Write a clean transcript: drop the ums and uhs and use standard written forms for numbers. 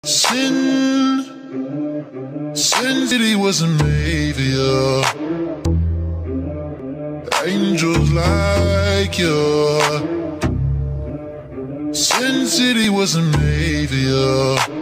Sin City wasn't made for you. Angels like you. Sin City wasn't made for you.